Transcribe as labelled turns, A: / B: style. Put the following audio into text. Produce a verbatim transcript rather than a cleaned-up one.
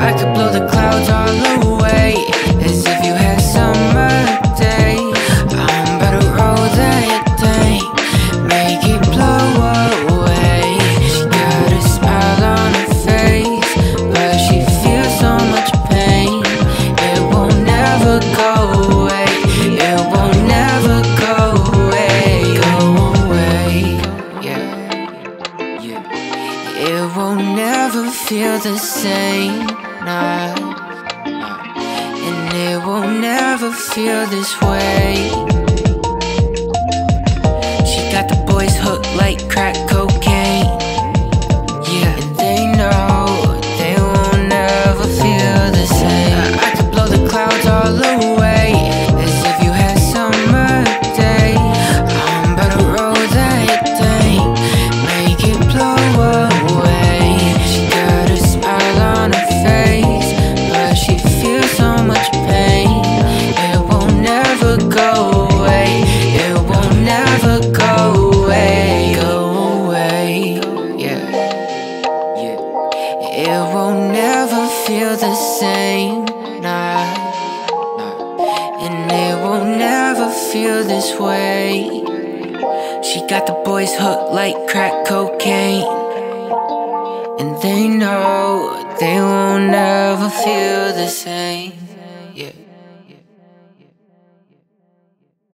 A: I could blow the clouds all away, as if you had summer days. I'm about to roll that thing, make it blow away. She got a smile on her face, but she feels so much pain. It won't never go away, it won't never go away, go away. Yeah, yeah. It won't never feel the same, nah, nah. And it won't never feel this way. She got the boys hooked like crack cocaine. Yeah, and they know they won't never feel the same. I could blow the clouds all away, as if you had summer day. I'm about to roll that thing, make it blow away. She got a smile on her face, but she feels so much pain. It won't never go away, it won't never go away, go away. Yeah, yeah. It won't never feel the same, nah, nah. And it won't never feel this way. She got the boys hooked like crack cocaine, and they know they won't never feel the same.